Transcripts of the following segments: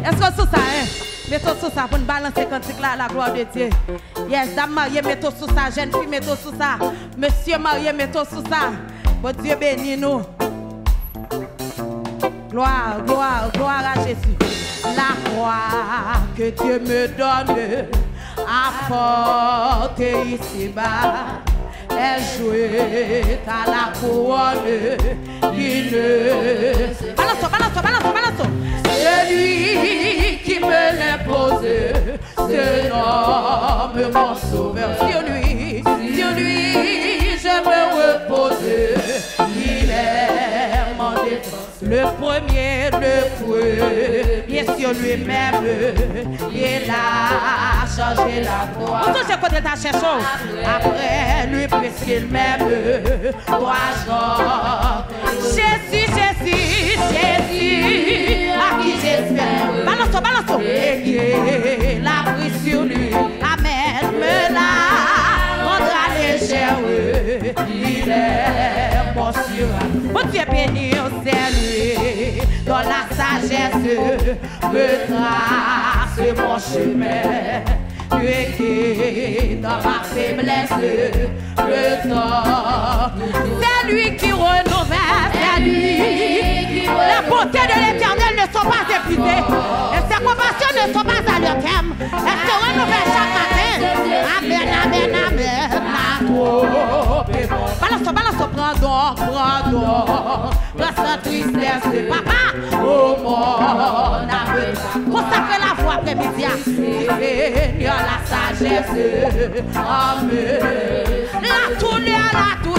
Est-ce que c'est ça, hein? Mettons sur ça pour nous balancer cantique là, la gloire de Dieu. Yes, dame mariée, mettons sur ça. Jeune fille, mettons sur ça. Monsieur marié, mettons sur ça. Bon Dieu bénit nous. Gloire, gloire, gloire à Jésus. La croix que Dieu me donne à porter ici-bas est jouée à la couronne qui ne... Balance. Celui qui me l'impose se nomme mon sauveur. Sur lui, je me repose. Il est mon défense. Le premier sur lui-même, il a changé la croix. Vous touchez côté ta chercheuse. Après lui, presque même 3 jours. Jésus, à qui j'espère. Balance. Et qui l'a pris sur lui. Amen, me la rendra légère. Il est mon surhomme. Mon Dieu béni, c'est lui. Dans la sagesse, me trace mon chemin. Lui qui, dans ma faiblesse, le temps. C'est lui qui renouvelle, c'est lui. Les bontés de l'Éternel ne sont pas épuisées. Et ses compassions ne sont pas à leur terme. Elles se renouvellent chaque matin. Amen. Balance, prends sa tristesse, papa. Oh mon âme, consacre la voix après-midi. Seigneur, la sagesse. Amen. La douleur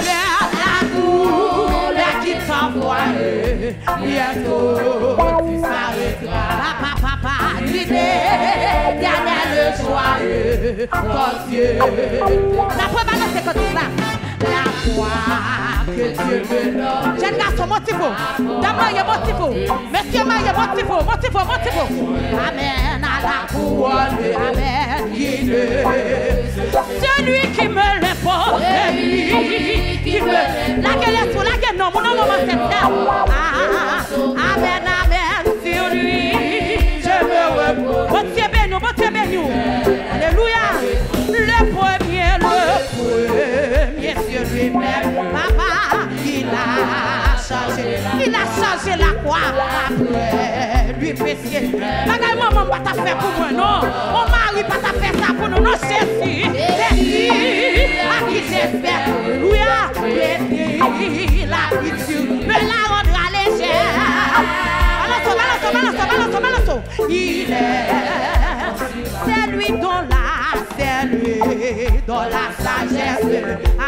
qui t'envoie. Bientôt disparaîtra. Papa, l'idée dernière joie. Ton Dieu. La preuve, c'est comme ça. La foi que Dieu me donne. Jeune garçon, motivez-vous. Dame, motivez-vous. Monsieur, motivez-vous. Amen. À la couronne. Amen. Celui qui me l'impose. Celui qui me... La gueule, non, mon nom, c'est ça. Amen. Sur lui, je me repose. Bon Dieu béni. Alléluia. Le premier sur lui-même, papa, il a changé la croix après lui péché. Maman pas t'a fait pour moi, non. Mon mari pas t'a fait ça pour nous, non, Jésus. À qui j'espère, alléluia. La culture me la rendra légère. Balance. Il est, c'est lui dans la sagesse,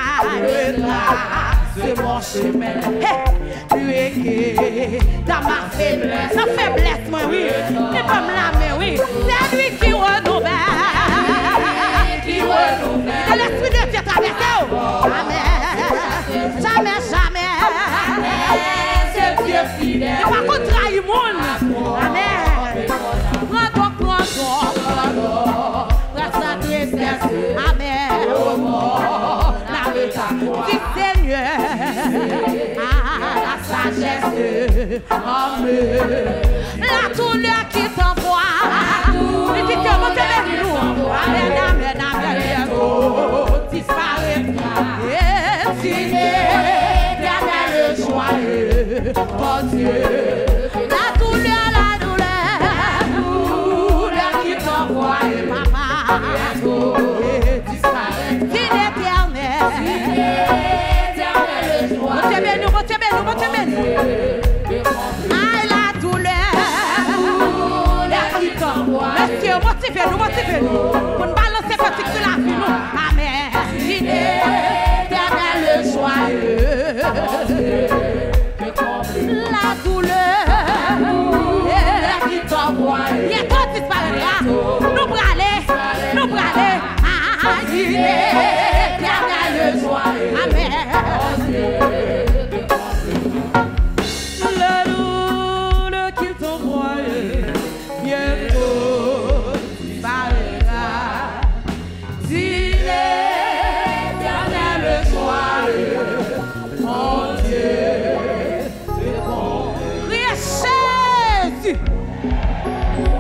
c'est mon chemin. Lui qui dans ma faiblesse, moi, oui, n'est pas me oui, c'est lui qui renouvelle. Et l'esprit de Dieu traverse. Amen. Jamais. C'est Dieu fidèle. Et par contre, trahir monde. Amen. Prends sa tristesse. Amen. Dis Seigneur, la sagesse. Amen. La douleur qui t'envoie. Et qui te monte vers nous. Amen. Disparaîtra. Et tu es dernier joyeux. Oh Dieu. La douleur qui t'envoie, maman. Disparaît. Dis l'éternel. Montez béni. Ah, la douleur qui t'envoie. Monsieur, motivez-nous. Pour nous balancer petit sur la vie, nous. Amen. Il est l'éternel joyeux. La douleur qui t'envoie. Bientôt disparaîtra. Nous brûler. Ah, il est l'éternel joyeux. Amen. La douleur qui t'envoie. Bientôt disparaîtra. Il est l'éternel joyeux. Mon Dieu. Jésus.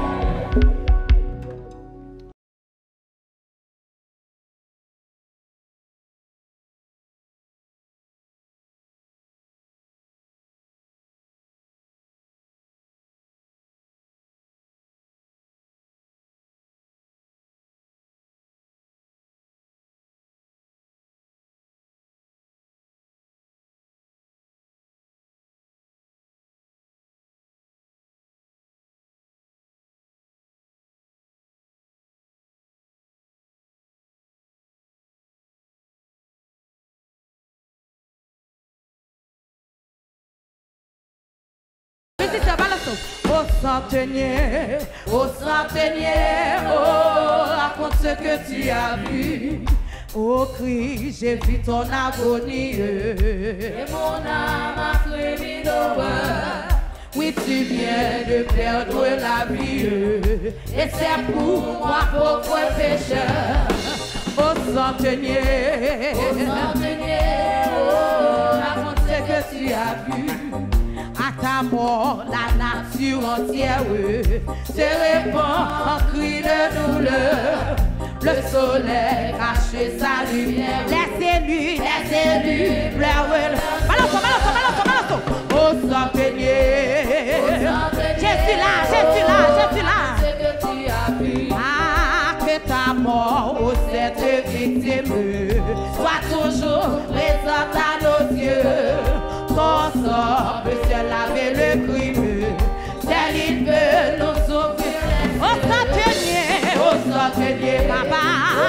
Au centenier, oh, raconte ce que tu as vu. Au cri, j'ai vu ton agonie. Et mon âme a frémi d'horreur. Oui, tu viens de perdre la vie. Et c'est pour moi, pauvre pécheur. Au centenier, oh, raconte ce que tu as vu. À ta mort, la nature entière se répand en cris de douleur. Le soleil cache sa lumière. Les élus pleurent. Balance. Au centenier. Jésus là. Ce que tu as vu. Ah, que ta mort, ô cette victime, soit toujours présente à nos yeux. Ton sang peut se laver le crime. Tel il veut nous ouvrir. Au centenier, papa.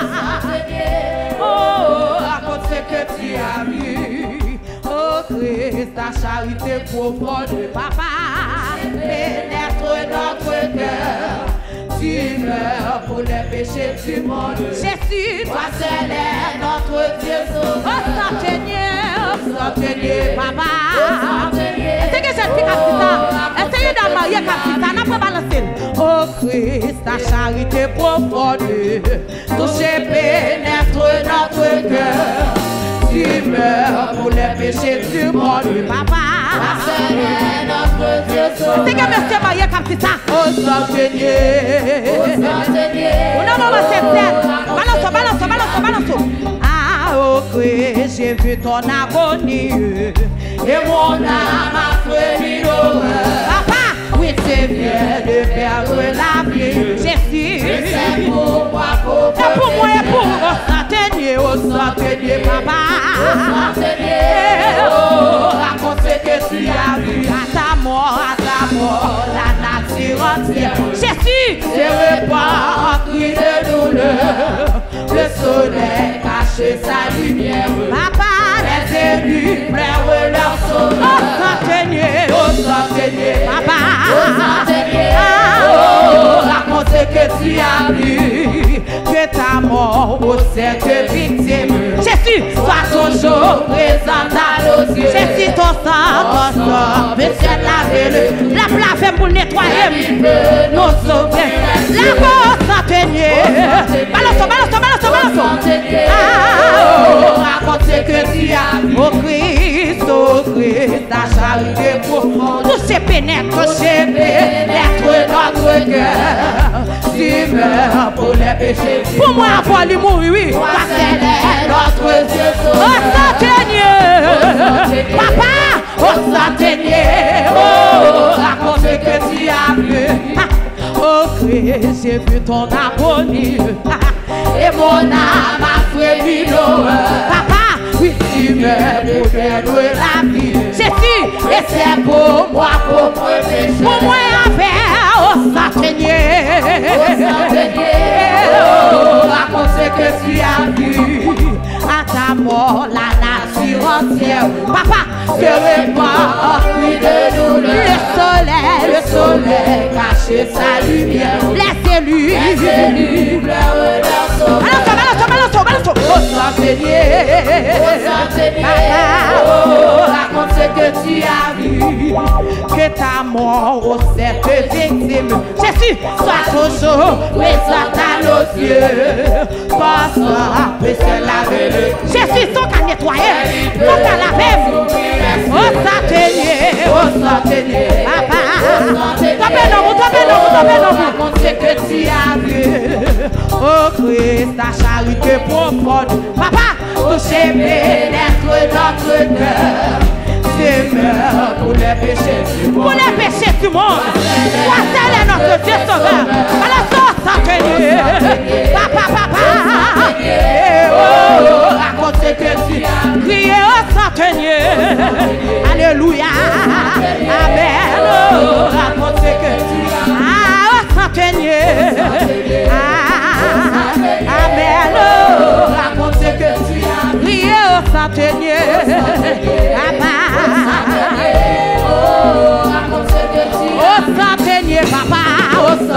Oh, raconte ce que tu as vu. Oh, Christ, ta charité profonde, papa. Pénètre notre cœur. Tu meurs pour les péchés du monde. Jésus, toi seul est notre Dieu sauveur. Au centenier, papa. Est-ce que j'ai dit capita? Essayez d'en marier capita, n'a pas balancé. Oh Christ, ta charité profonde, touche pénètre notre cœur. Tu meurs pour les péchés du monde, papa. Toi seul est notre Dieu sauveur. Est-ce que monsieur marié capita? Au centenier. Non, c'est fait. Balance. Ah, oh Christ, j'ai vu ton agonie. Et mon âme a frémi d'horreur. Papa, oui, c'est bien de perdre la vie. Jésus, C'est pour moi, pauvre c'est pour moi et pour au centenier, papa. Oh, raconte ce que tu as vu. À ta mort, la nature entière. Jésus se répand en cris de douleur. Le soleil cache sa lumière. Papa, les élus pleurent leur sauveur. Au centenier, papa. Oh, raconte ce que tu as vu. Que ta mort, ô cette victime. Jésus, sois toujours présent à nos yeux. Jésus, ton sang, monsieur laver-le. La plave pour nettoyer, nous sauver. La mort centenier. Balance. Raconte ce que tu as vu. Au Christ, ta charité profonde. Tout se pénètre notre cœur. Tu meurs pour les péchés. Pour moi, avoir l'humour, oui. Toi, c'est notre Dieu sauveur. Au centenier, papa, au centenier. Oh, raconte ce que tu as vu. Oh Christ, j'ai vu ton agonie. Et mon âme a frémi d'horreur. Papa, oui, tu meurs pour perdre la vie. Jésus, et c'est pour moi, pauvre pécheur. Pour moi, affaire au centenier. Oh, raconte ce que tu as vu. À ta mort, la nature entière. Papa, se répand en cris de douleur. Le soleil cache sa lumière. Les élus pleurent leur sauveur. Balance. Au centenier. Oh, raconte ce que tu as vu. Que ta mort, ô cette victime. Jésus, sois toujours présent à nos yeux. Ton sang peut se laver le. Jésus, ton qu'à nettoyer, ton qu'à laver. Au centenier, papa. Raconte ce que tu as vu. Oh Christ, ta charité profonde. Papa, touche pénètre notre cœur. Tu meurs pour les péchés du monde. Pour les péchés du monde. Toi seul est notre Dieu sauveur. Alors au centenier. Papa. Oh, raconte ce que tu as crié au centenier. Alléluia. Amen. Oh, raconte ce que tu as. Au centenier. Amen. Oh, raconte ce que tu as crié au centenier. Papa. Au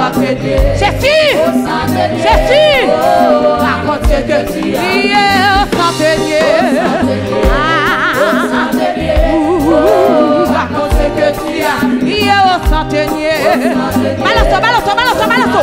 centenier. Jésus, Jésus, raconte que tu as. Il est au centenier. Raconte que tu as. Il est au centenier. Balance, balance, balance, balance.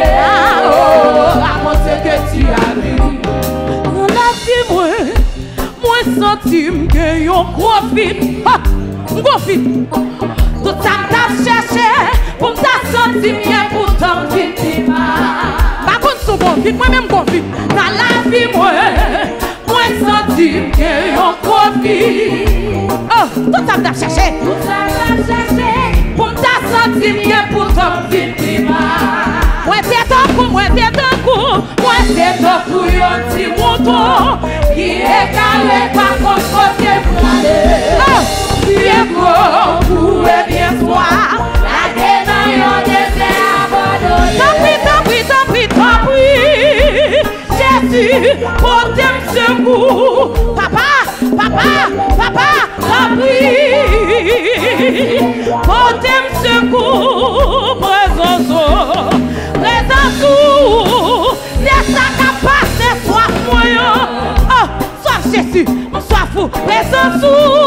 Raconte que tu as vu. Dans la vie, moi senti que yon gros fit. Gros fit. Tout ça m'a cherché pour m'ta senti bien pour t'en victime. Par contre, son bon fit, moi-même bon fit. Dans la vie, moi senti que yon gros fit. Oh, tout ça m'a cherché. Tout ça m'a cherché pour m'ta senti bien pour t'en victime. Moi c'est ton coup, moi c'est ton coup, moi c'est ton coup, yon petit mouton qui est carré par contre côté pour aller. Oh, bien beau, et bien soir, la gueule yon désert abandonné. Tant pis, tant pis, tant pis, Jésus, pour t'aimer secours. Papa, papa, papa, tant pis, pour t'aimer secours, présence. C'est ça qui passe, soif moyen. Oh, soif Jésus, soif fou, présence.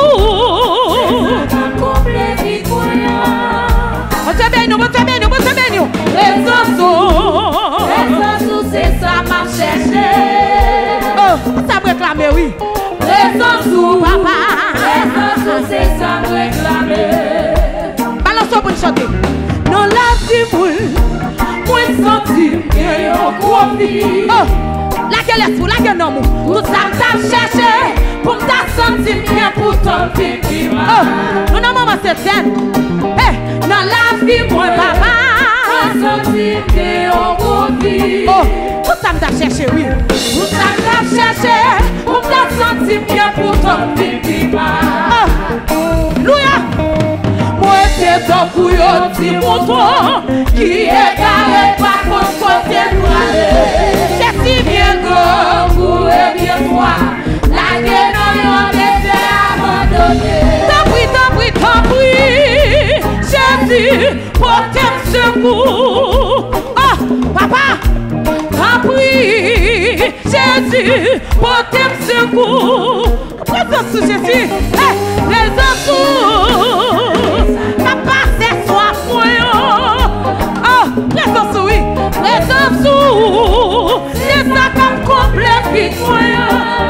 Présence, c'est ça m'a cherché. Oh, ça me réclame, oui. Présence, papa. Présence, c'est ça me réclame. Balance pour chanter. Dans la vie, moi senti que yon gros vie. Oh, la gueule est fou, la gueule non mou. Tout ça m'a cherché pour m'ta senti bien pour ton victime. Oh, nous non maman c'est scène. Eh, dans la vie moi papa senti que yon gros vie. Oh, tout ça m'a cherché oui. Tout ça m'a cherché pour m'ta senti bien pour ton victime. Oh, louia. Moi c'est ton couillon petit mouton qui est carré par contre côté pour aller. J'ai si bien grand pour et bien froid. La gueule yon désert abandonné. Tant pis, tant pis, tant pis, Jésus, pour t'aimer secours. Oh, papa, tant pis, Jésus, pour t'aimer secours. Présence sous Jésus, présence sous. Papa, c'est soif moyen. Oh, présence oui, présence sous. C'est ça comme complet vite moyen.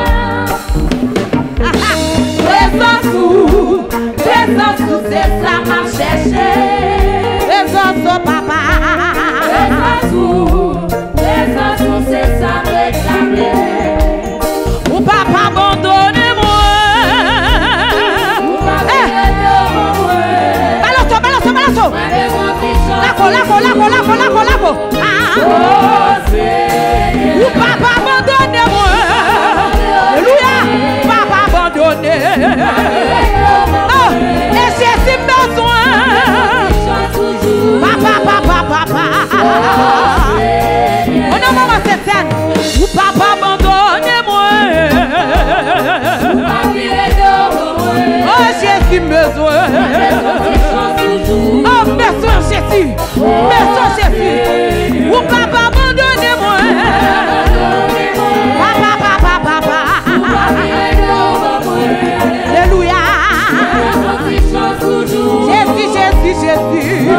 Présence sous, c'est ça m'a cherché. Présence papa. Présence sous, c'est ça me réclamer. Ou papa abandonnez-moi. Balance, balance, balance. Laco. Ou papa abandonnez-moi. Alléluia. Papa abandonné. Oh, et j'ai si besoin. Papa. Oh non, maman, c'est scène. Ou papa abandonnez-moi. Oh, j'ai si besoin. Oh, besoin Jésus. Besoin Jésus. Ou papa abandonnez-moi. Papa. Alléluia. Jésus.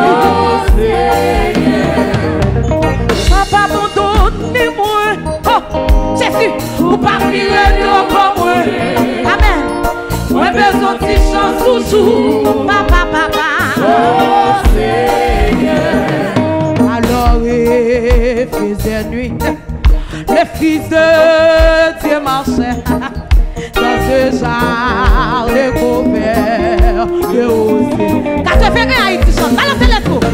Papa abandonnez-moi. Oh, Jésus. Ou pas prier devant moi. Amen. Moi besoin de chance toujours. Papa. Oh Seigneur. Alors il faisait nuit. Le fils de Dieu marchait dans ce jardin couvert de rosiers. Quand tu fais rien, Haïti chante, balancez les trous.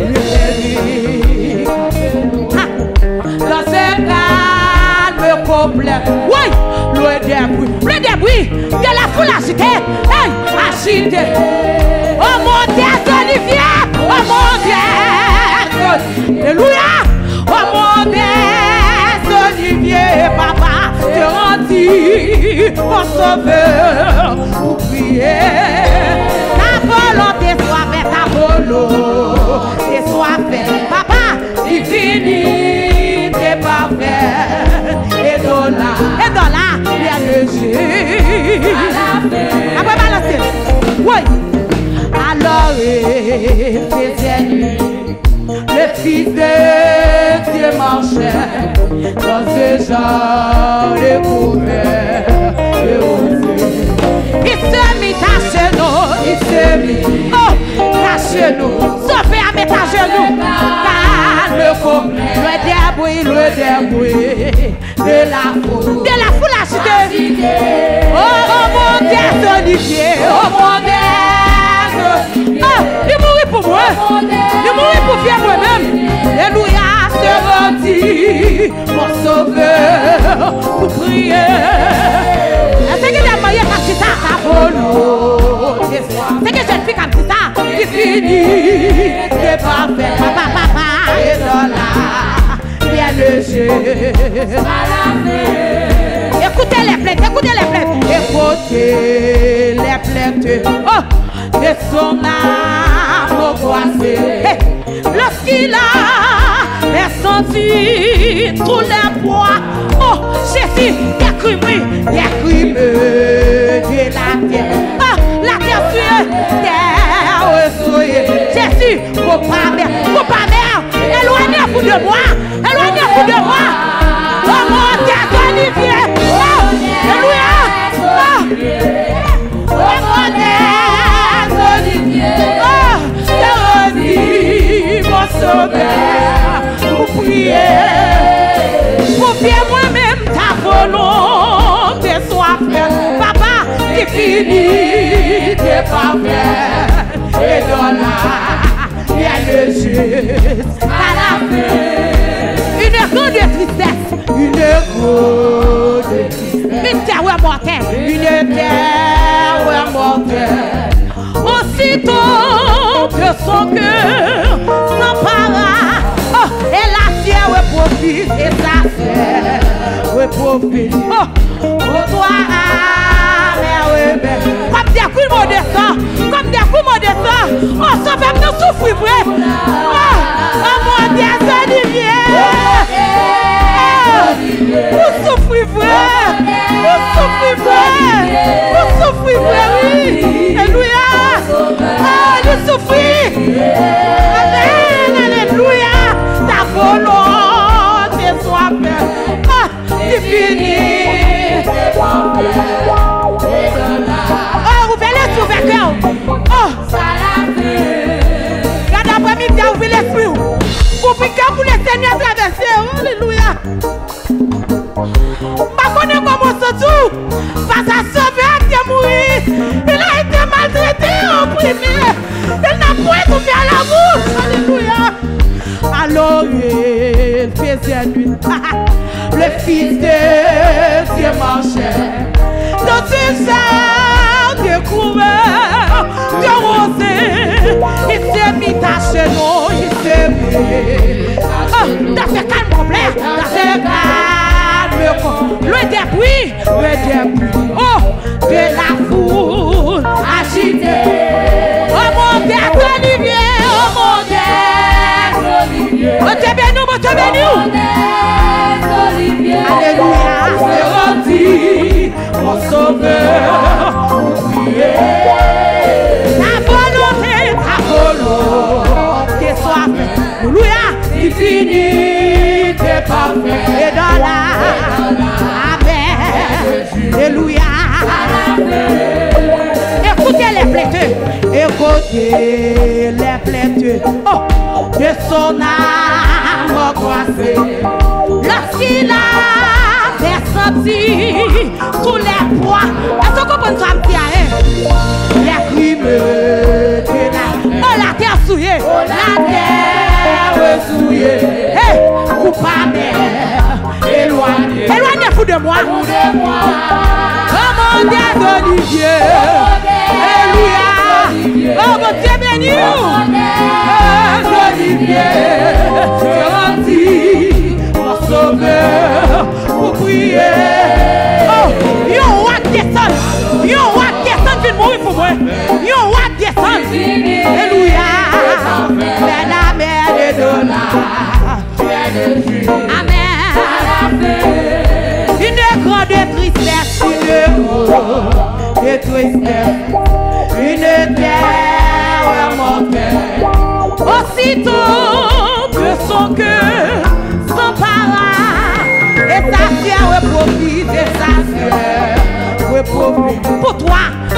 Dans ce calme complet, oui, le débris de la foule agitée, agitée. Oh mon Dieu, Olivier, oh mon Dieu, alléluia, oh mon Dieu, Olivier, papa, te rendis mon sauveur pour prier. Ta volonté soit faite, ta volonté soit faite, papa. Oui. Alors il faisait nuit. Le Fils de Dieu marchait dans ce genre de couvert et osé. Il se mit à genoux, il se mit à genoux, sauvé à mettre à genoux, car le débris de la foule agitée. Oh mon Dieu, Olivier, oh mon Dieu. Il mourit pour moi, il mourit pour faire moi-même. Alléluia, se rendit mon sauveur pour prier. C'est que j'ai marié comme ça, ta volonté. C'est que j'ai fait comme ça, qui finit de parfait. Papa, et dans la bien le jeu. Écoutez les plaintes, écoutez les plaintes. Écoutez les plaintes. Oh! De son âme croisée, lorsqu'il a senti tous les poids, oh Jésus, des crimes de la terre, oh la terre suée, terre souillée, Jésus, mon père, éloignez-vous de moi, éloignez-vous de moi, oh mon Dieu, Olivier, oh, alléluia, oh mon Dieu. Oh, mon sauveur, pour prier, pour faire moi-même ta volonté soit faite. Papa, qui finit de parfaire et dans la bien le juste à la fin. Une grande tristesse, une terreur mortelle, une terreur mortelle. Aussitôt que son cœur s'empara, oh, et la terre profite, et sa terre profite. Oh, pour toi, mère, comme des coups de descend, comme des coups de descend, oh, ça va me souffrir, vrai. Oh, mon Dieu, Olivier, vous souffrez, vrai, vous souffrez, vrai, vous souffrez, vrai, oui, alléluia. Ah, je souffris. Amen, alléluia. Ta volonté soit faite. Ah, c'est fini. Oh, ouvrez les yeux, ouvrez cœur. Oh, regarde après-midi, ouvrez l'esprit. Ouvrez cœur pour le Seigneur traverser. Alléluia. Je connais comment ça tout. Face à sauver, qui est mort. Il a été maltraité, opprimé. Il n'a point souffert la bouche. Alléluia. Alors il faisait nuit. Le Fils de Dieu marchait dans ce genre de couvert, de rosée. Il s'est mis à genoux, il s'est mis dans ce calme complet, dans ce calme le débris, oh, de la foule agitée. Oh mon Dieu, Olivier, oh mon Dieu, oh Dieu béni, oh Dieu béni. Alléluia, c'est rendu mon sauveur pour prier. Ta volonté soit faite. Alléluia, il finit de parfait et dans la alléluia. Écoutez les plaintes, écoutez les plaintes, oh, de son âme croisée. Lorsqu'il a fait sentir tous les poids, est-ce qu'on comprend ça, petit arrêt? Les crimes de la terre, oh la terre souillée, oh la terre souillée, hey, coupable, éloignez-vous de moi. Oh mon Dieu, Olivier, alléluia. Oh mon Dieu béni, Olivier, je rendis mon sauveur pour prier. Oh, yo roi descend, vient mourir pour moi. Yo roi descend, alléluia. C'est la mère de dollars. Amen. Une grande tristesse, une grande tristesse. une terre mortelle. Aussitôt que son cœur s'empara, et sa fière profite, et sa fière profite. Pour toi,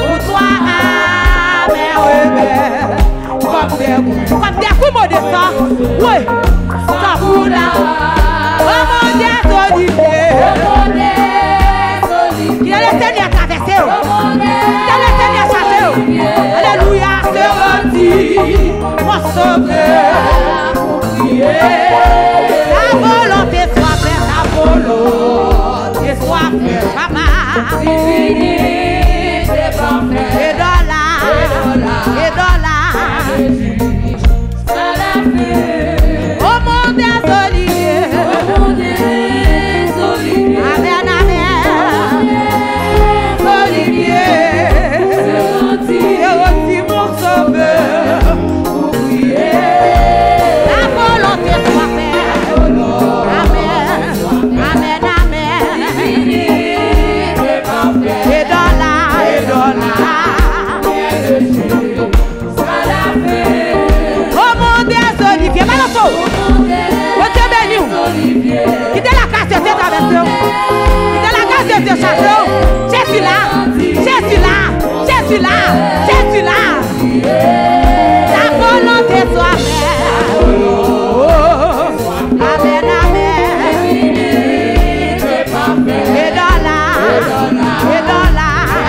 mère rebelle, comme des coups de sang, oui, ça vous là. Oh mon Dieu, Olivier, qui est le Seigneur traversé, qui est le Seigneur chassé. Alléluia, se rendit, mon sauveur, pour prier. Ta volonté soit faite, ta volonté soit faite, papa. Et dans oh mon Dieu, Olivier. Amen, amen. Olivier, c'est aussi mon sauveur pour prier. La volonté soit faite. Amen, amen, amen. Et dans là. Oh mon Dieu, Olivier, Malanso. Votre béni. Quittez la casse de tes traverseurs. Quittez la casse de tes chasseurs. Je suis là. La volonté soit faite. Amen, amen. Et dans là.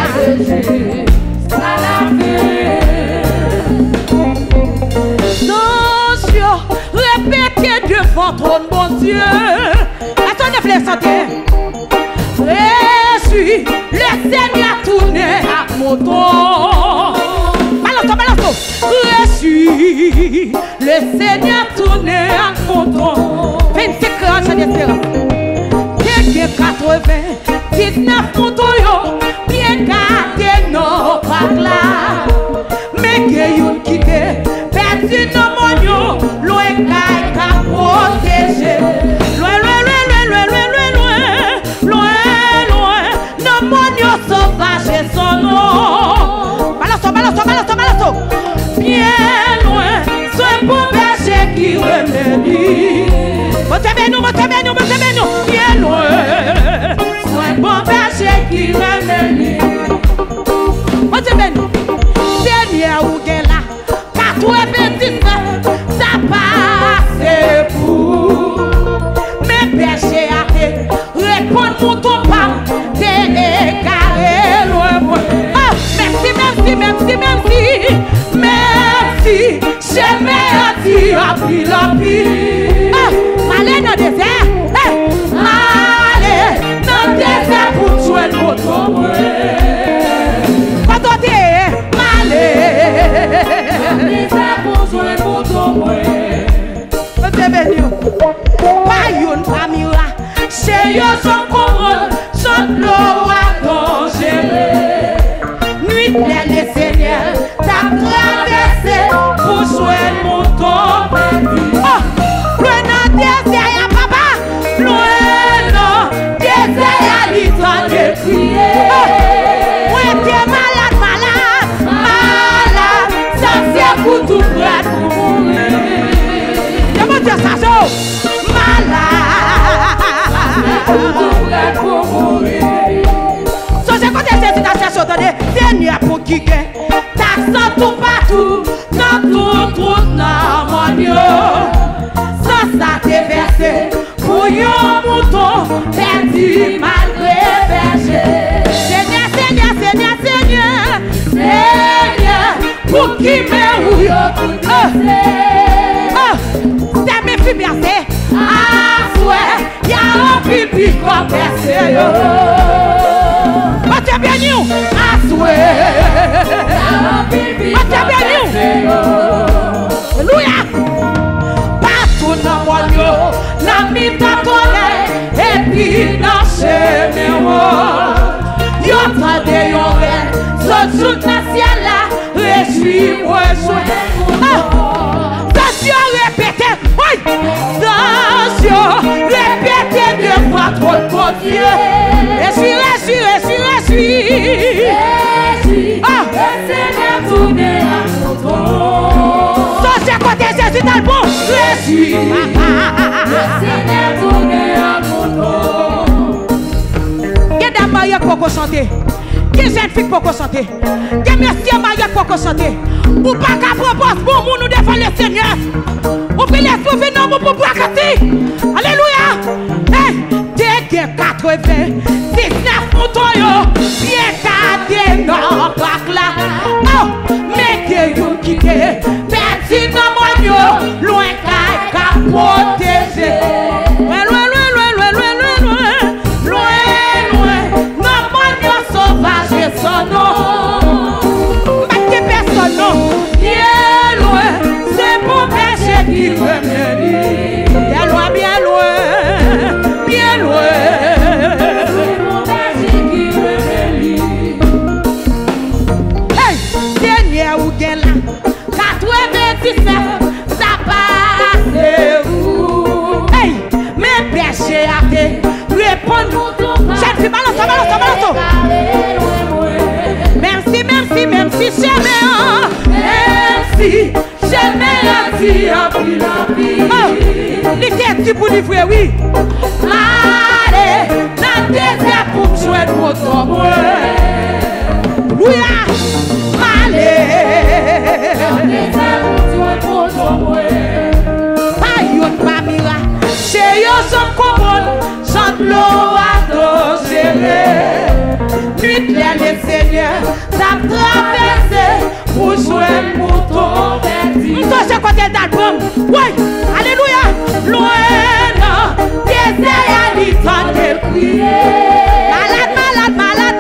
Répétez devant ton bon Dieu. Attendez, frère, santé. Je suis le Seigneur tourné à mon dos. Balance. Je suis le Seigneur tourné à mon dos. 25 ans, j'ai d'espérance. T'es 99 moutons, bien gardés, non, pas là. Mais qu'il y a qui perdu nos moignons, loin qu'à protéger. Loin, nos moignons sauvages et son nom. Balance. Bien loin, ce bon berger qui remédie. Montez nous. Bien loin, ce bon berger qui remédie. Montez nous. Seigneur ou là. 99, ça passe pour mes péchés à te répondre pour ton pas, t'es égaré loin. Oh, merci, j'ai merci à pile. Oh, allez dans le désert, allez dans le désert pour jouer notre quand on dit, pas une famille, c'est yo son couronne, son l'eau à danger. Nuit les Seigneur, t'as traversé pour jouer mon temps perdu. Oh, loin dans désert, y'a papa, loin dans désert, y'a l'histoire de crier. Oh, ouais, t'es malade, ça c'est pour tout près pour mourir. So j'ai compté ces citations, attendez, Seigneur pour qui t'accent tout partout, dans tout dans mon Dieu. Sans ça t'es versé, pour yon mouton, perdu malgré berger. Seigneur, pour qui me rouille, c'est mes filles bercées. Ah, ouais, y'a un pipi comme bercé. Mathieu Béniou, ah, ouais, y'a un pipi comme bercé. Alléluia. Partout dans mon Dieu, la mine d'atolé, et puis dans chez mes yo tade yon rêve, ce jour dans le ciel là, réjouis-moi, attention, répétez, oui, attention, répétez deux fois trop de bon Dieu. Réjouis. Ah, Talbot, je suis Le Seigneur tourné en mouton. Quelle dame mariée pour chanter? Quelle jeune fille pour chanter? Quel monsieur marié pour chanter? Ou pas qu'à propos, pour nous devant le Seigneur. Ou puis les sauver non pour boire casser. Alléluia. Hey, dès 80, 19 moutons, bien cadé dans le là. Oh, mettez vous quitter. Petit non moignon, loin qu'à protéger. Loin, loin, loin, loin, loin, loin, loin, loin, loin. Non moignon sauvage et son nom. Pas que personne non. Bien loin, c'est pour péché qui remède. Bien loin, bien loin, bien loin. C'est mon péché qui me relie. Hey, Seigneur ou gen là, 99, ça passe où? Hey, mes péchés à te répondre. Jeune fille, balance, balance, balance. Même si j'aimais, même si j'aimais un pile. Oh, l'idée pour livrer, oui. Allez, dans le désert pour me jouer de moto. Oui, allez. Dans le désert pour jouer de moto. Aïe, on va mira. Chez eux, j'en comprends. J'en l'eau à gérer. Nuit, les seigneurs, ça me traverse pour jouer le mouton perdu. Nous sommes côté d'album. Oui, alléluia. Loin, non, désert à l'itane de prier. Malade, malade, malade,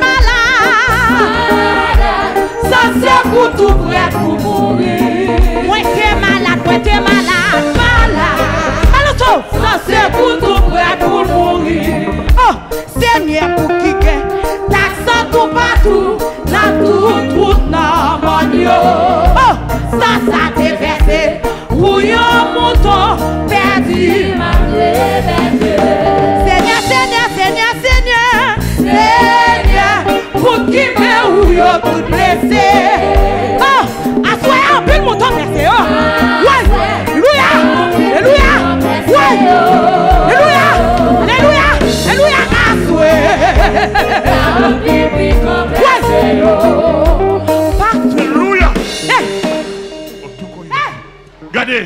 malade. Ça c'est pour tout prêt pour mourir. Moi t'es malade, malade. Alors, ça c'est pour tout prêt pour mourir. Oh, Seigneur, pour qui tout partout, dans toute route, dans mon yo. Oh, ça déversé, où yon mouton perdu. Seigneur, Seigneur, Seigneur, Seigneur, Seigneur, pour qui me où yon tout blessé. Oh, assoyez un peu le mouton blessé. Oh, ouais, alléluia, alléluia, ouais, alléluia, alléluia, alléluia, assoyez. Alléluia. Regardez.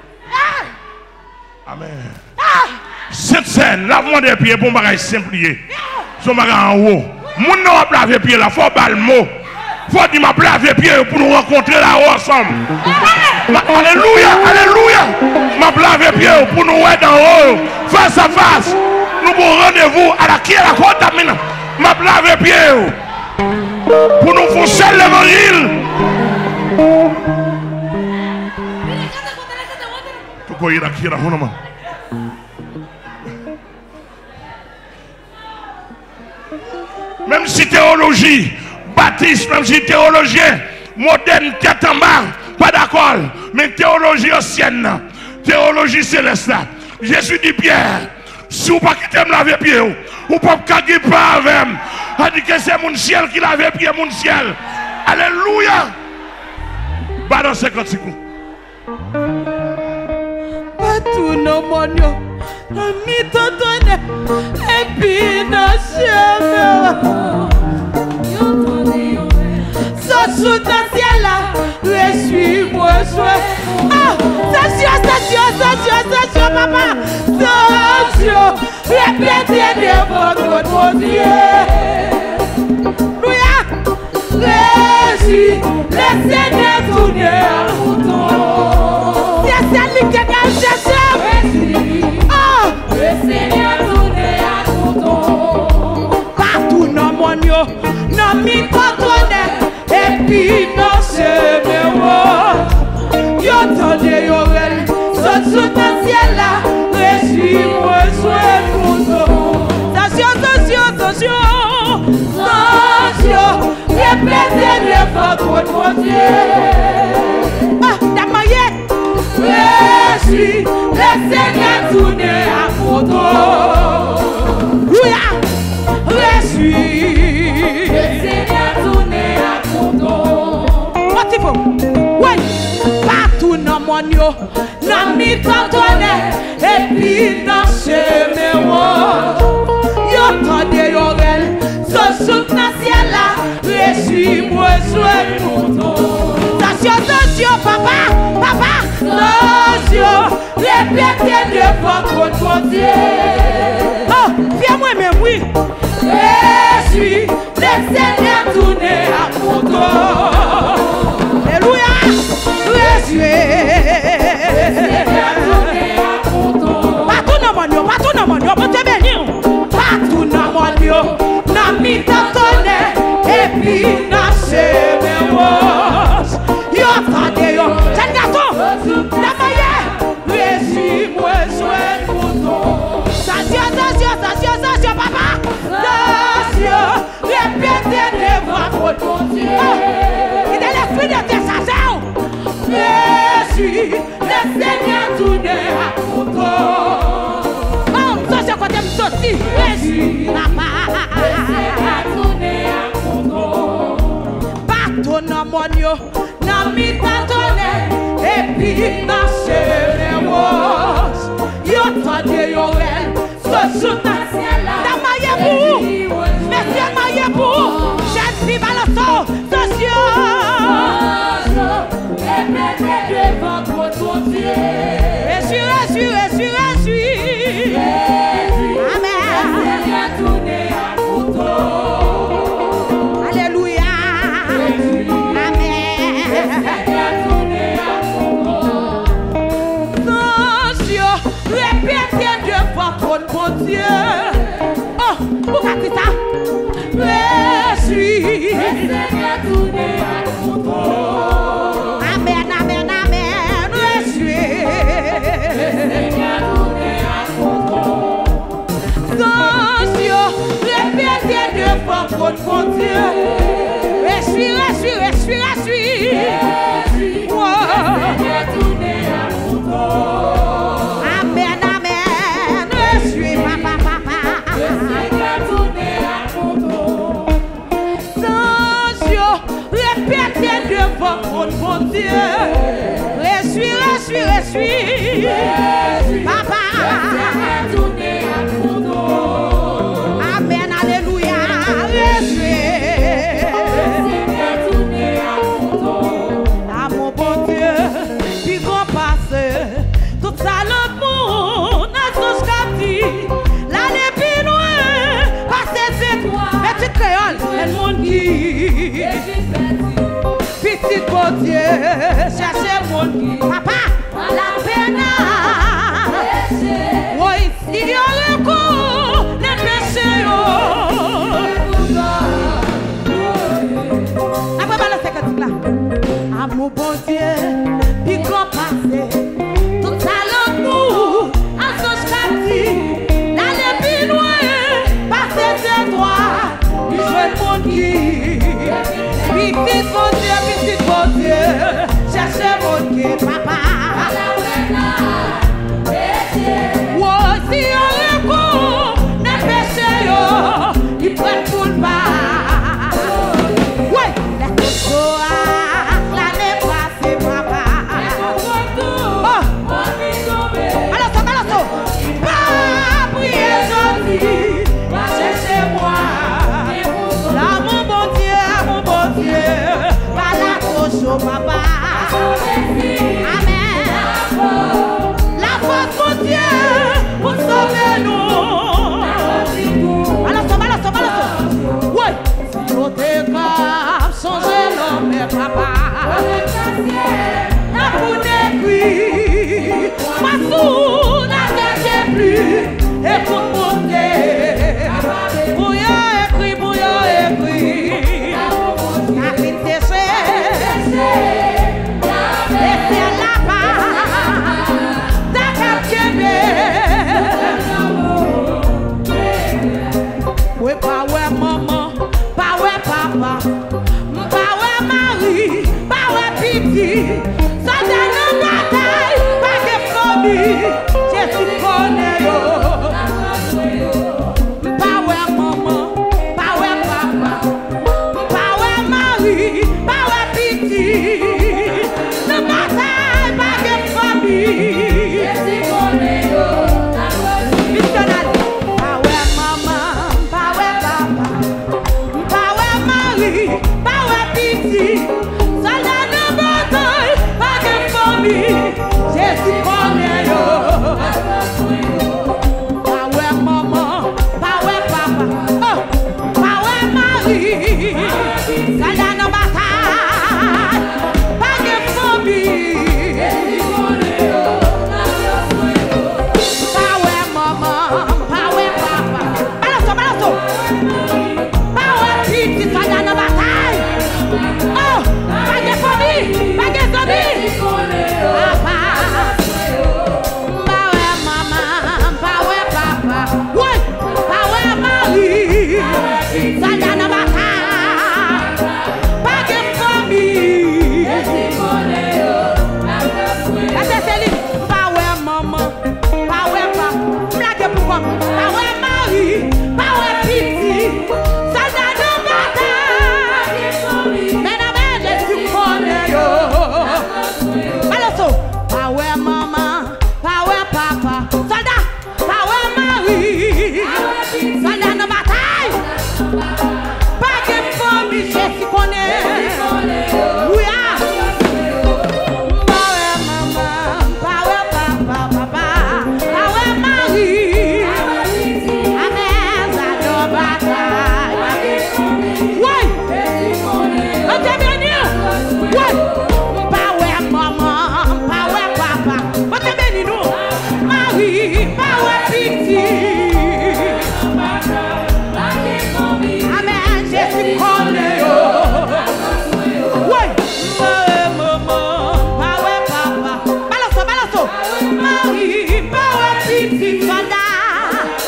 Amen. Cette scène, lavement des pieds pour me simplifier. Son bagage en haut. Mon nom a lavé pied là, faut pas le mot. Faut dire m'a lavé pied pour nous rencontrer là-haut ensemble. Alléluia, alléluia. M'a lavé pied pour nous être en haut, face à face. Nous avons rendez-vous à la qui est la côte maintenant. M'a lavé pied pour nous foncer l'évangile. Même si théologie, baptiste, même si théologien, moderne, tête en bas, pas d'accord. Mais théologie ancienne, théologie céleste, Jésus dit Pierre, si vous ne pouvez pas laver pied, vous ne pouvez pas gagner pas avec. On dit que c'est mon ciel qui lave pied, mon ciel. Alléluia. Bah dans 50 secondes. Tout nos monos, nos mitotonnés, et puis nos cheveux. Sous ta ciel là, je suis moi joué. Ah, station, papa. Station, répétez devant votre Dieu. Louia, Régie, le Seigneur tourne à mouton. C'est celle qui est chercher. Oh, Le Seigneur tourne à mouton. partout dans mon yo, dans mes cotonets. Et puis non cheveux, yo tendez yo rel, sous le ciel là, réjouis moi jouer mouton. Station, répétez devant mon Dieu. Ah, la moyenne, réjouis, le Seigneur tourne à mouton. Louia, réjouis, Le Seigneur tourne à mouton. oui, partout dans mon yo, mi-tantone, et puis dans chemin yo tande yorel, so souk nan ciel là, reçu moi souhait mouton. Attention, papa, attention, répétez devant votre Dieu. Oh, viens-moi même, oui. Je suis le Seigneur tourné à mon dos. Alléluia. Je suis le Seigneur tourné à mon dos. Partout dans mon Dieu, pour te bénir. Partout dans mon Dieu, dans mi tantone, et puis dans chemin rose. Yo attendez yo, jeune garçon, la maille, résume-moi souhait mouton. Attention, papa, attention, répétez devant votre Dieu. Il est l'esprit de tes sages. Je suis le Seigneur tourné à mouton. Oh, ça c'est quand tu me sortis. Je suis papa, le Seigneur tourné à mouton. Partout dans mon Dieu. Mi tantone, et puis dans chemin rose, yo tande yorel, so souk nan ciel là, ta maille pour, messieurs maille pour, jeune fille balançon, attention, répétez devant votre Dieu. Je suis, amen, tourné à mouton, alléluia. Répétez devant votre Dieu. Oh, pourquoi c'est ça? Je suis le Seigneur tourné à mon dos. Amen. Je suis le Seigneur tourné à mon dos. Attention, répétez devant votre Dieu. Je suis. Mon Dieu, je suis, papa, amen, alléluia, je suis, à mon bon Dieu, puis qu'on passe, tout ça le monde, à son scapti, l'année plus loin, passer c'est toi, mais tu créoles, elle monde qui. Petit bon Dieu, cherchez mon Dieu. Papa, la peine. Oui, il y a le coup, les péchés. Après, voilà, c'est que tu là. Ah, mon bon Dieu, puis qu'on passe. Tout ça, le coup, à son châti. L'aller plus loin, passer ses droits. Il joue mon Dieu. Petit bon Dieu, cherchez mon Dieu, papa. Oh, si on recourt, ne péché, il prend tout le bas. Ouais, l'année passée, papa.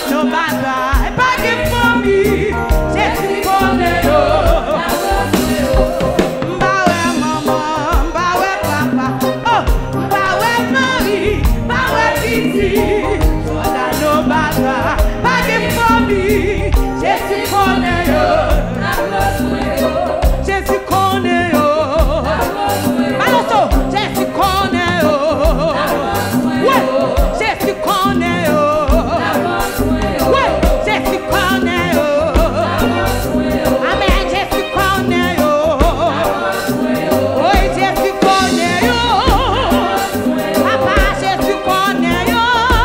nos bagailles, pas de famille, Jésus connaît yo. Mbawe maman, mbawe papa, oh, mbawe mari, mbawe titi, dans nos bagailles, pas de famille, Jésus connaît yo. Jésus connaît yo. Alonso, Jésus connaît yo. Ouais, Jésus connaît yo. Ouais, Jésus connaît yo. Amen, Jésus connaît yo. Oui, Jésus connaît yo. Papa, Jésus connaît yo.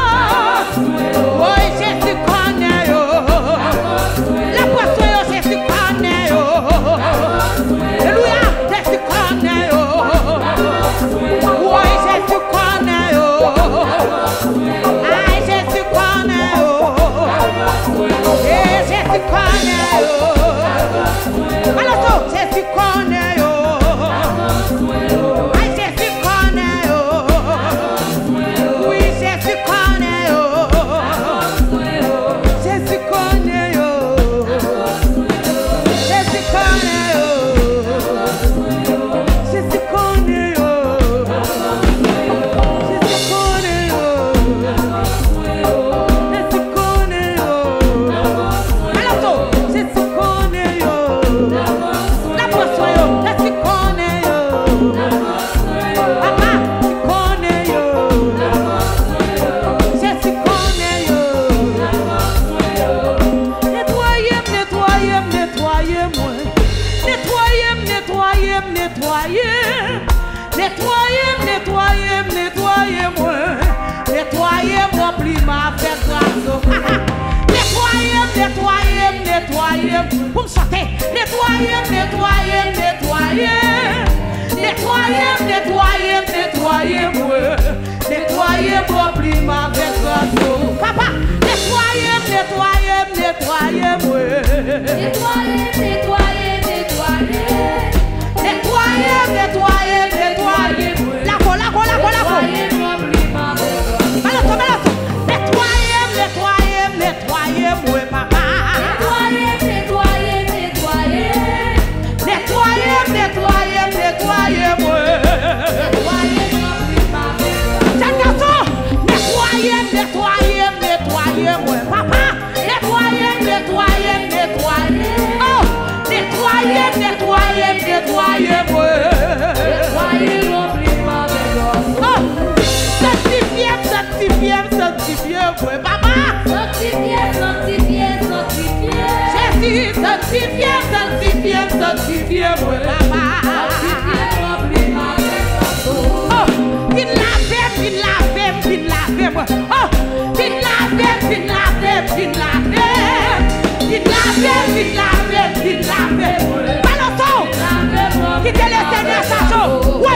Oui, Jésus connaît yo. La poisson yo, Jésus connaît yo. Alléluia, Jésus connaît yo. Oui, Jésus connaît yo. Aïe, Jésus connaît yo. Eh, Jésus connaît yo. Alors, Jésus connaît yo. Aïe, Jésus connaît yo. Oui, Jésus connaît yo. Jésus connaît yo. Jésus connaît yo. Jésus connaît yo. Jésus connaît yo. Jésus connaît yo. Alors, Jésus connaît yo. La poisson yo, Jésus connaît yo. Papa, tu connais yo. Jésus connaît yo. Nettoyez-moi. Nettoyez-moi. Nettoyez-moi, plus ma fête grâce. Nettoyez. Pour me sortir. Nettoyez. Nettoyez-moi. Nettoyez-moi, plus ma fête grâce. Papa, nettoyez-moi. Nettoyez. La go. Nettoyez-moi, papa. Nettoyez-moi. Jeune garçon, nettoyez-moi, papa. Nettoyez-moi. Oh, nettoyez-moi. Oh, sanctifiez-moi, papa. Jésus, sanctifiez-moi, papa. Oh, il lave-moi. Oh, il lave. Balançons. Quittez le Seigneur sa chose. Oui,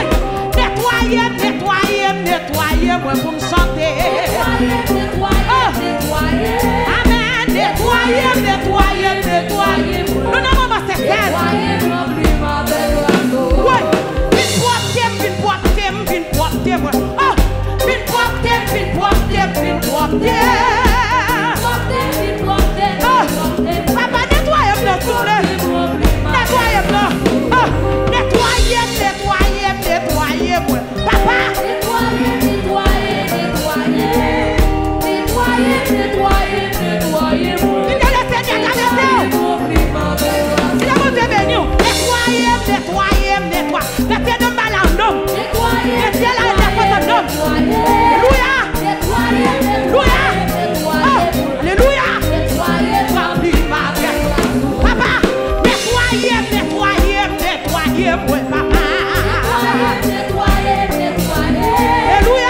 nettoyez-moi pour me chanter. Amen. Nettoyez. Nous n'avons pas cette tête. Oui, vine propre. Oh, vine propre. Oh, papa, nettoyez-moi tout le. Nettoyez-moi. Oh, nettoyez-moi. Papa. Mettez de mal en homme. Mettez la réponse en homme. Alléluia. Alléluia. Papa, nettoyez-moi, papa. Alléluia.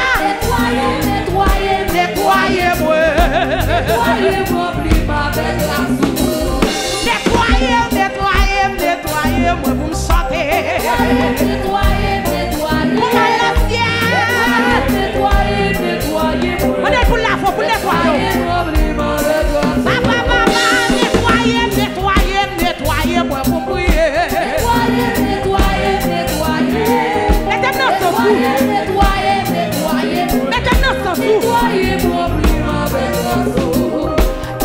Nettoyez-moi. Nettoyez-moi pour me chanter. Pour ma on est pour la foi, pour nettoyer. Papa, nettoyez-moi pour prier. Maintenant, s'en fout. Maintenant, s'en fout.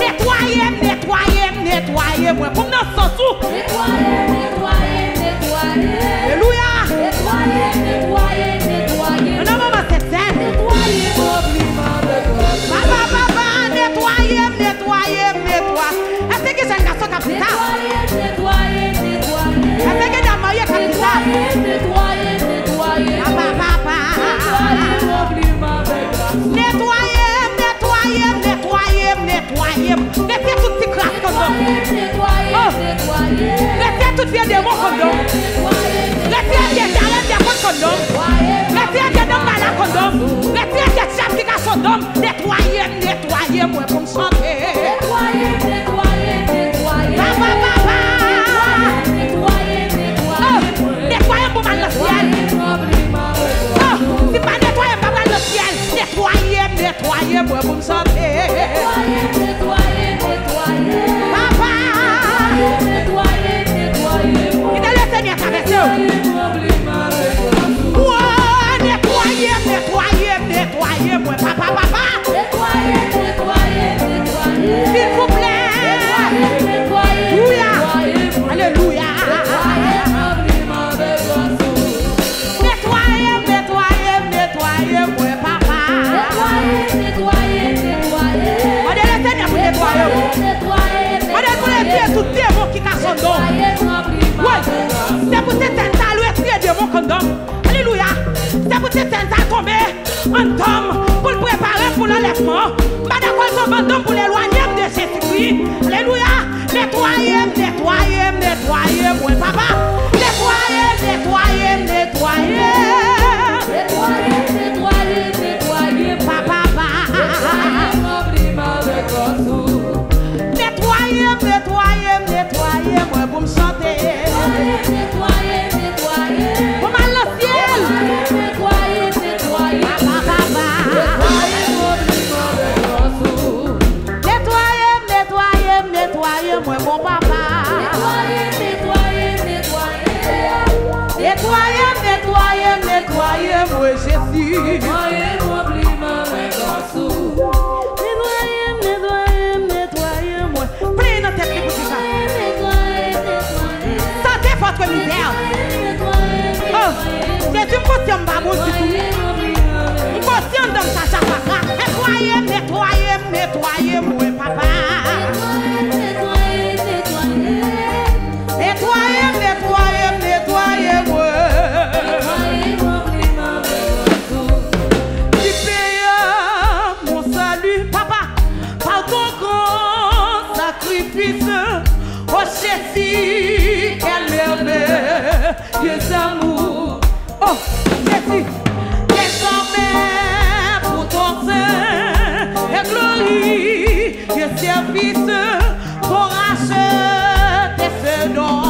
nettoyer. Nettoyer tout petit crasse comme ça. Nettoyer tout vieux démon comme ça. Nettoyer des talents des comptes comme ça. Nettoyer des noms malades comme ça. Nettoyer des chefs qui sont d'hommes. Nettoyer, nettoyer, moi pour me chanter. Papa, papa. Nettoyer pour mal le ciel. Si pas nettoyer pour mal le ciel. Nettoyer, nettoyer, moi pour me chanter. Papa. Il est le Seigneur qui a fait ça. Nettoyer, nettoyer, nettoyer, moi papa, papa. S'il vous plaît. Alléluia. Alléluia. Nettoyer, nettoyer, nettoyer, moi papa. On est le Seigneur pour nettoyer. On est pour les pieds tout démon qui casse son dos. Oui, c'est pour cette tentative le esprit de démon comme d'homme. Alléluia. C'est pour cette tentative tomber en tombe pour le préparer pour l'enlèvement. Madame, son bandom pour l'éloigner de Jésus-Christ. Alléluia. Nettoyer, nettoyer, nettoyer, moi papa. Nettoyer, nettoyer, nettoyer. Nettoyer, papa, papa. Nettoyer, nettoyer, nettoyer, moi pour me chanter. Pour mal le ciel. Papa, papa. Nettoyer, nettoyer, nettoyer, moi mon papa. Nettoyer, nettoyer, nettoyer, moi Jésus. Nettoyer, nettoyer, nettoyer, moi. Prenez notre tête pour ça. Sentez votre misère. Oh, Jésus me conscient pas bon du tout. Me conscient de ça chaque fois. Nettoyer, nettoyer, nettoyer, moi papa. Nettoyer, nettoyer, nettoyer, moi. Tu payes mon salut, papa, par ton grand sacrifice. Oh Jésus, quel merveilleux amour. Oh Jésus, désormais pour ton sein et glorieux service, pour racheter ce don.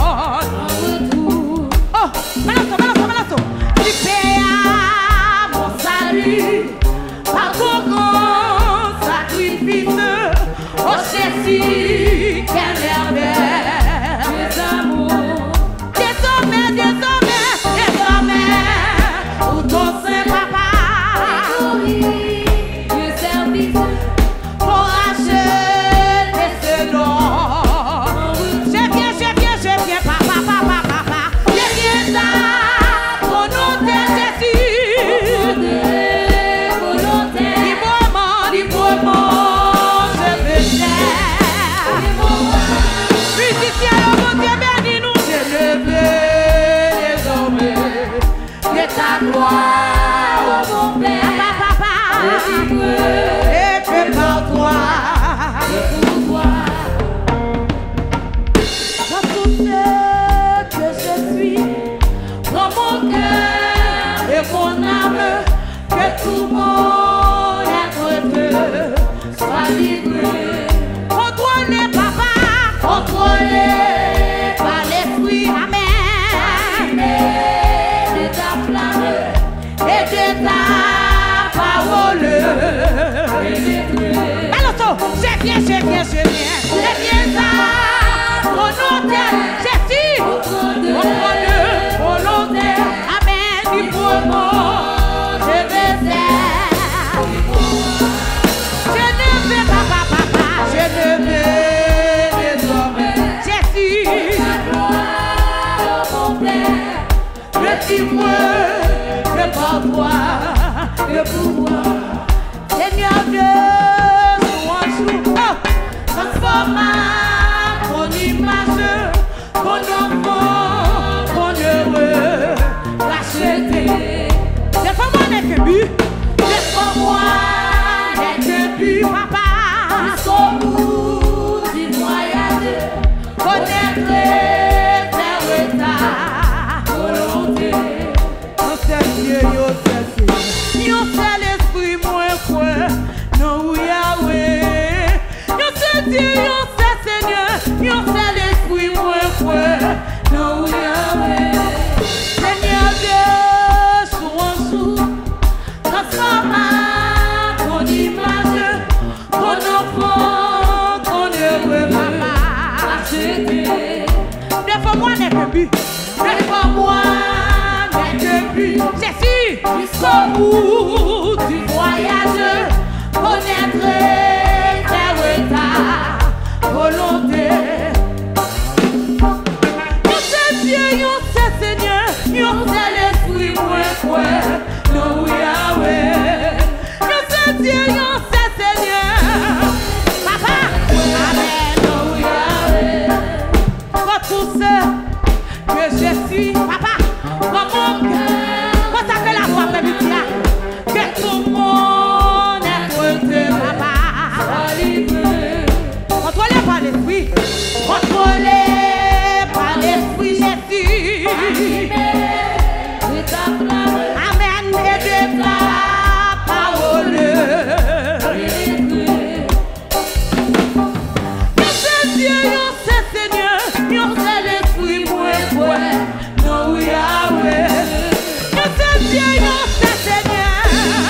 Oh, Malasso. Tu payes mon salut par ton grand sacrifice. Oh Jésus, quel merveilleux amour. Désormais, pour ton sein papa. Pour racheter ce nom. Je viens, papa. Je viens là, pour nous Jésus. Librement, je veux faire. Musicien, mon Dieu, bénis-nous. Je le veux désormais. Que ta gloire, oh mon Père, papa. Et prépare-toi. Dans tout ce que je suis, dans mon cœur et mon âme, que tout mon être soit livré. Contrôlé, papa, contrôlé par l'esprit, amen. De ta flamme et de ta parole. Alors, je viens là, volontaire, Jésus, volontaire, amen, librement, je veux faire. Je ne veux pas, papa, je ne veux désormais, Jésus, retire-moi, prépare-toi, le pouvoir, Seigneur Dieu. Transforma ton image, ton enfant, ton heureux, racheté. Laisse-moi n'être but, laisse-moi n'être but, papa. Défends-moi les bébés. Défends-moi les bébés. Jésus, jusqu'au bout du voyage, connaîtrai ta volonté. Yo c'est Dieu, yo c'est Seigneur, yo c'est l'esprit moins quoi. No Yahweh. Yo c'est Dieu, yo c'est Seigneur. Papa, amen, no Yahweh. Pour tout ce que je suis, papa, pour mon cœur, pour ça que la voix fait métier, que tout le monde est côté, papa. Contrôlé par l'esprit, contrôlé par l'esprit, Jésus. Amen, et de ta parole. Yo c'est Dieu, yo c'est Seigneur, yo c'est l'esprit moins quoi. No Yahweh. Yo c'est Dieu, yo c'est Seigneur.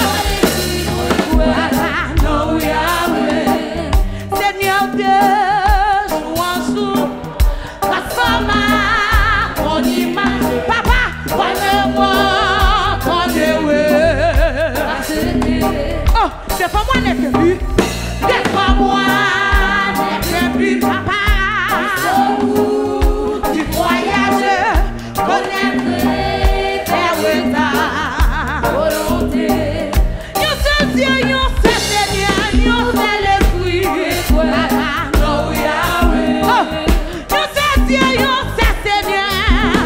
No Yahweh. Seigneur Dieu, jouons sous transforma ton image. Papa, prenez-moi ton Dieu. Oh, défends-moi les bébés. Défends-moi les bébés, papa. Du voyage, connaîtrai ta volonté. Yo c'est Dieu, yo c'est Seigneur, yo c'est l'esprit. Papa, no Yahweh. Oh, yo c'est Dieu, yo c'est Seigneur.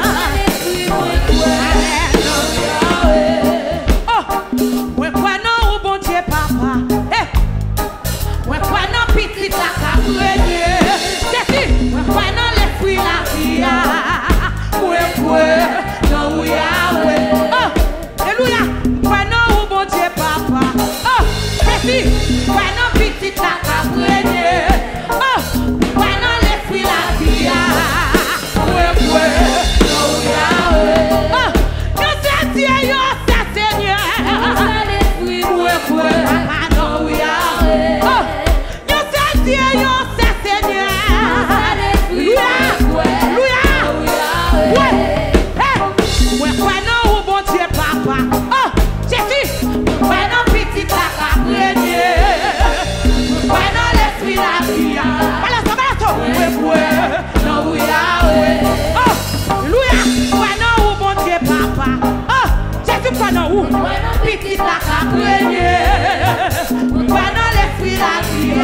Amen, no Yahweh. Oh, ouais quoi non ou bon Dieu papa. Eh, ouais quoi non petit la cabrenier. Jésus, ouais quoi non l'esprit la vie. Ouais quoi non Yahweh. Oh, alléluia. Ouais non ou bon Dieu papa. Oh, Jésus, ouais non petit la cabrenier. Oh, ouais non l'esprit la vie. Ouais quoi non Yahweh. Oh, yo c'est Dieu, yo c'est Seigneur. Ouais quoi papa non Yahweh. Oh, yo c'est Dieu, yo c'est Seigneur. Alléluia. Alléluia. Ouais. Hey. Ouais quoi non ou bon Dieu papa. Oh, Jésus. Ouais non petit la cabrenier. Ouais non l'esprit la vie. Balance. Ouais quoi non Yahweh. Oh, alléluia. Ouais non ou bon Dieu papa. Oh, Jésus quoi non ou petit la cabrenier. Ouais non l'esprit la vie.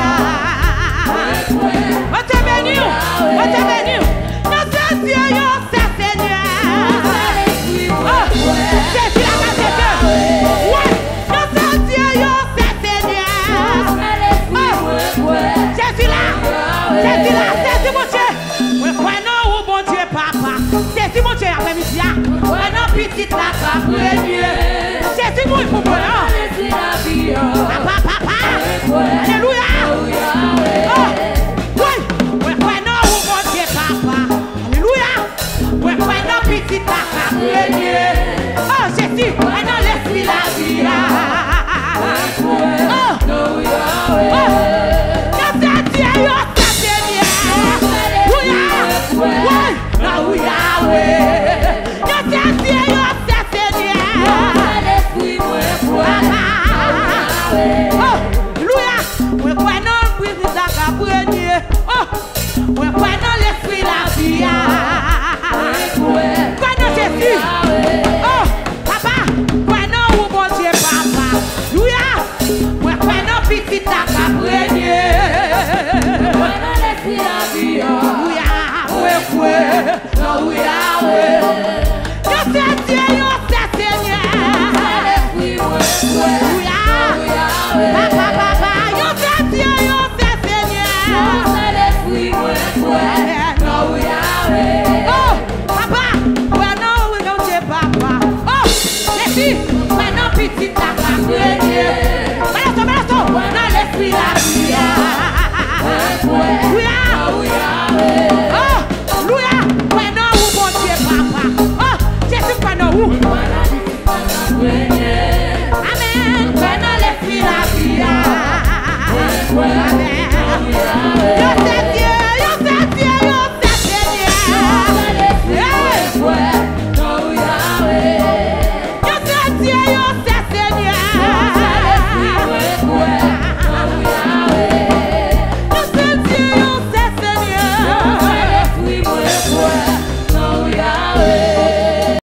On te bénit. On te bénit. Non c'est Dieu, yo c'est Seigneur. Oh, Jésus la grâce de Dieu. Ouais, non c'est Dieu, yo c'est Seigneur. Oh, Jésus là, Jésus là, Jésus mon Dieu. Ouais, quoi non ou bon Dieu papa. Jésus mon Dieu après-midi. Ouais non petit la cabrenier. Jésus mon pour moi. Papa, papa. Alléluia. Oh, ouais, ouais quoi non ou bon Dieu papa. Alléluia. Ouais quoi non petit la cabrenier. Oh Jésus, ouais non l'esprit la vie. Oh, oh, yo c'est Dieu, yo c'est Seigneur. Alléluia. Ouais, non Yahweh. Yo c'est Dieu, yo c'est Seigneur. Papa. Oh, alléluia. Ouais quoi non petit la cabrenier. Oh, ouais quoi non l'esprit la vie. Quoi non Jésus. Oh, papa. Quoi non ou bon Dieu papa. Alléluia. Ouais quoi non petit la cabrenier. Alléluia. Ouais quoi.